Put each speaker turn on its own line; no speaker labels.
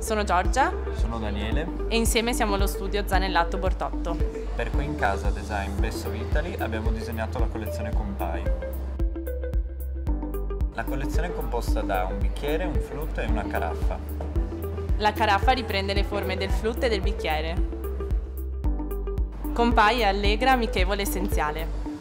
Sono Giorgia
Sono Daniele.
e insieme siamo allo studio Zanellato Bortotto.
Per Qui in Casa Design Best of Italy abbiamo disegnato la collezione Compai. La collezione è composta da un bicchiere, un flute e una caraffa.
La caraffa riprende le forme del flute e del bicchiere. Compai è allegra, amichevole e essenziale.